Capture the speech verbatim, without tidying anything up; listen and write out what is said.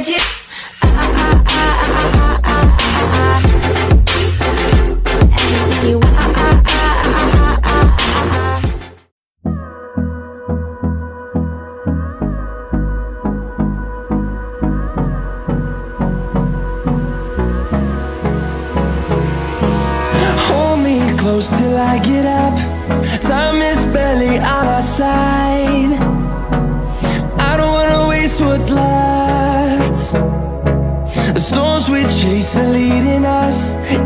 with you. Ah, ah, ah, ah, ah, ah, ah, ah. Anything you want. Ah, ah, ah, ah, ah, ah, ah. Hold me close till I get up. Time is barely on our side. I don't wanna waste what's left. The storms we chase are leading us